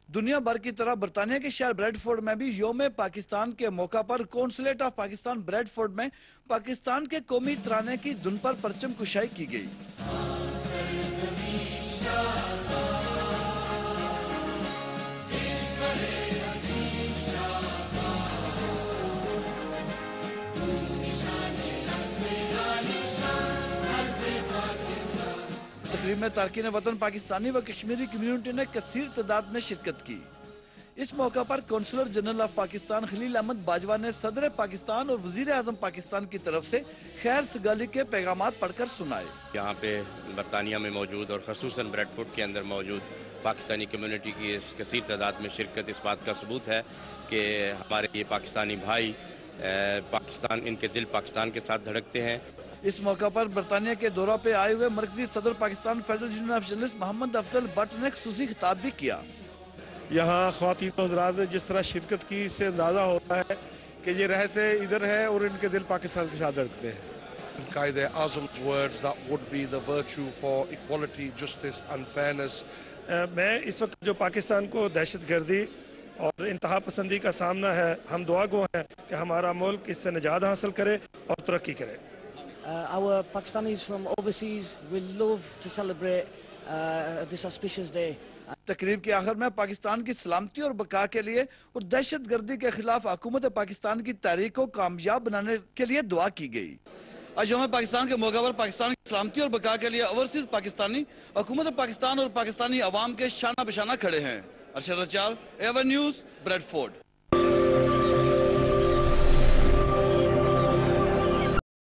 دنیا بھر کی طرح برطانیہ کے شہر بریڈفورڈ میں بھی یوم پاکستان کے موقع پر کونسولیٹ آف پاکستان بریڈفورڈ میں پاکستان کے قومی ترانے کی دھن پر پرچم کشائی کی گئی۔ تقریب میں تارکین وطن پاکستانی و کشمیری کمیونٹی نے کثیر تعداد میں شرکت کی۔ اس موقع پر counsellor general of Pakistan Khalil Ahmed Bajwa نے صدر پاکستان اور وزیر اعظم پاکستان کی طرف سے خیر سگالی کے پیغامات پڑھ کر سنائے۔ یہاں پہ برطانیہ میں موجود اور خصوصاً بریڈفورڈ کے اندر موجود پاکستانی کمیونٹی کی اس کثیر تعداد میں شرکت اس بات کا ثبوت ہے کہ ہمارے یہ پاکستانی بھائی پاکستان، ان کے دل پاکستان کے ساتھ دھڑکتے ہیں۔ اس موقع پر برطانیہ کے دورہ پہ آئے ہوئے مرکزی صدر Pakistan federal union of journalist Muhammad Afzal Butt نے خصوصی خطاب بھی کیا۔ یہاں خواتین و حضرات نے جس طرح شرکت کی، اس سے اندازہ ہوتا ہے کہ یہ رہتے ادھر ہے اور ان کے دل پاکستان کے ساتھ دھڑکتے ہیں۔ قائد اعظم's words that would be the virtue for equality, justice and fairness۔ میں اس وقت جو پاکستان کو دہشت گردی اور انتہا پسندی کا سامنا ہے، ہم دعا گو ہیں کہ ہمارا ملک اس سے نجات حاصل کرے اور ترقی کرے۔ Our Pakistanis from overseas will love to celebrate this auspicious day۔ تقریب کے آخر میں پاکستان کی سلامتی اور بقا کے لیے اور دہشت گردی کے خلاف حکومت پاکستان کی تحریک کو کامیاب بنانے کے لیے دعا کی گئی۔ آج یوم پاکستان کے موقع پر پاکستان کی سلامتی اور بقا کے لیے اوورسیز پاکستانی حکومت پاکستان اور پاکستانی عوام کے شانہ بشانہ کھڑے ہیں۔ Arshad Rachal, ever news, Bradford.